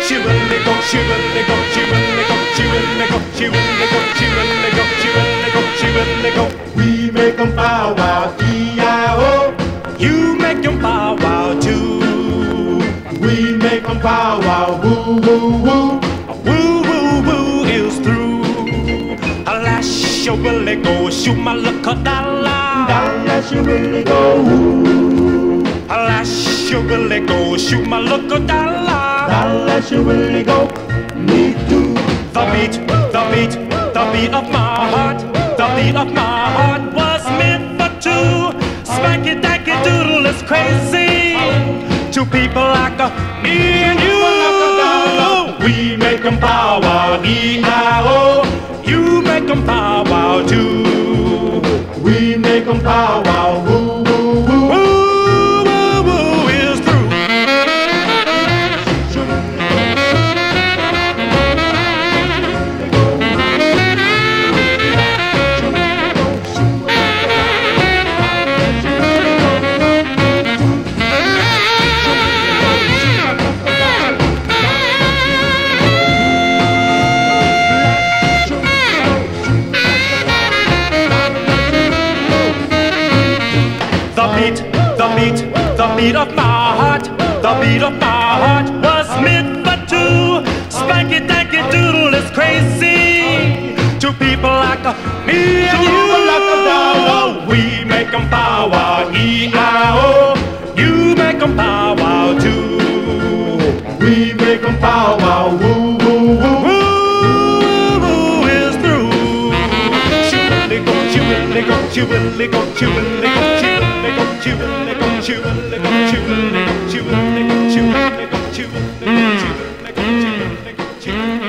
We make 'em bow wow, E-I-O. You make 'em bow wow too. We make 'em bow wow, woo woo woo. Woo woo woo is through. Lash your willy go, shoot my look a dollar. Dallas, you really go woo. Lash your willy go, shoot my look a dollar. Dallas, you really go. Me too. The beat of my heart, the beat of my heart was meant for two. Spanky danky doodle is crazy. Two people like me and you. We make 'em bow wow, E-I-O. You make 'em bow wow too. We make 'em bow wow, woo woo woo. Woo woo woo is through. The beat of my heart, the beat of my heart was meant for two. Spanky danky doodle is crazy. Two people like me and you. We make 'em bow wow, E-I-O. You make 'em bow wow too. We make 'em bow wow, woo woo woo. Woo woo is through. Choo-willy go, choo-willy go, choo-willy go, choo-willy go, choo-willy go, choo-willy go, choo-willy go, choo-willy go, choo-willy go, choo-willy go, choo-willy go, choo-willy go, choo-willy go, choo-willy go, choo-willy go.